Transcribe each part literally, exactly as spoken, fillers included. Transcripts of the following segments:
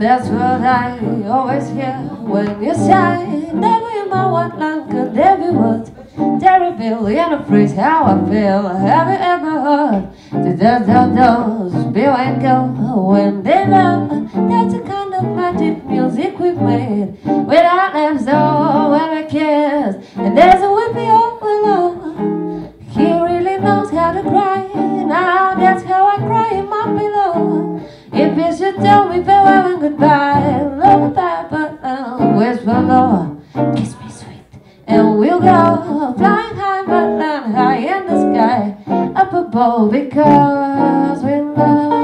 that's what I always hear when you say. Never in my wonderland could there be words terrible in a phrase how I feel. Have you ever heard the does does does spill and go when they love? That's the kind of magic music we've made without lips or when we kiss. And there's a whippy old willow. He really knows how to cry. Now that's how I cry in my pillow. If you should tell me farewell and goodbye, love goodbye, but I'll whisper low. Kiss me sweet, and we'll go flying high, but not high in the sky, up above, because we love.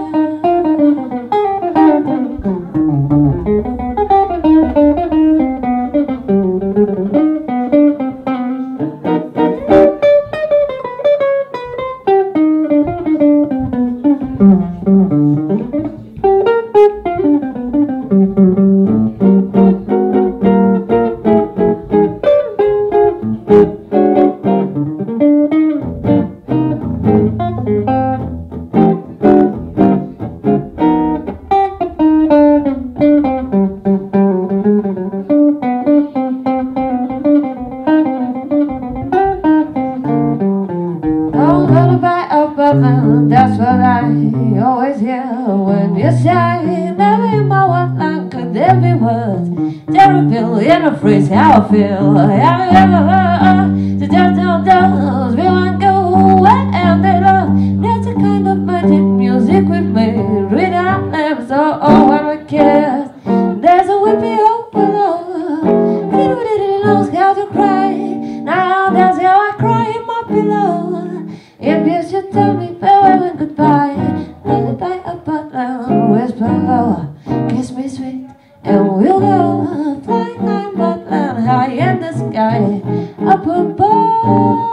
That's what I always hear when you say. Never in my wonderland could there be words terrible in a phrase how I feel. Have you ever heard the just don't those we won't go wherever they love? That's the kind of magic music we've made without lips or oh, when we kiss. There's a whippy old willow. He really knows how to cry. Now that's how I cry in my pillow. If you should tell me farewell and goodbye, lullaby up but loud, whisper lower, kiss me sweet, and we'll go flying high but loud, high in the sky, up above.